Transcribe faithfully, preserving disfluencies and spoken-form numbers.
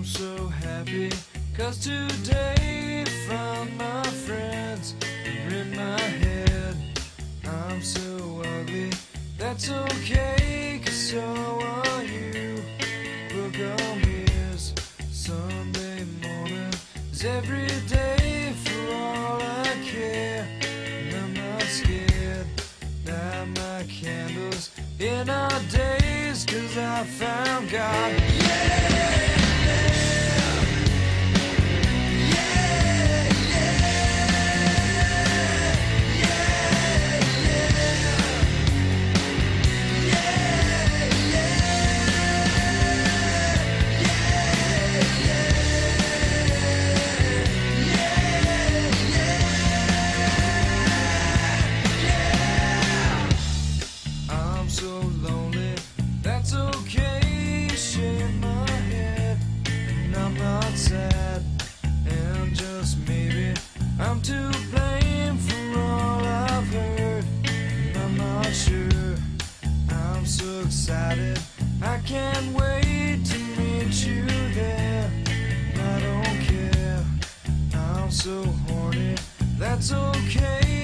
I'm so happy, cause today found my friends are in my head. I'm so ugly, that's okay, cause so are you. Book on mirrors, Sunday morning is every day for all I care. And I'm not scared, light my candles in our days, cause I found God. Yeah! So lonely, that's okay, shake my head, and I'm not sad, and just maybe I'm to blame for all I've heard, and I'm not sure, I'm so excited, I can't wait to meet you there, and I don't care, I'm so horny, that's okay.